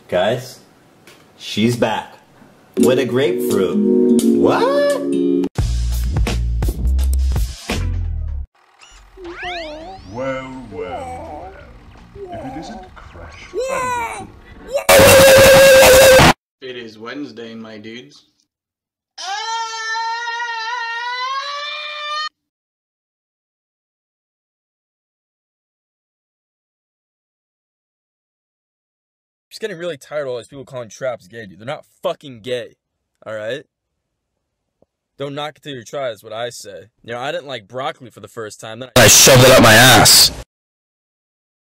Guys, she's back with a grapefruit. What? Well, well, well. If it isn't Crash. It is Wednesday, my dudes. Just getting really tired of all these people calling traps gay, dude. They're not fucking gay, alright? Don't knock it till you try is what I say. You know, I didn't like broccoli for the first time, then I shoved it up my ass.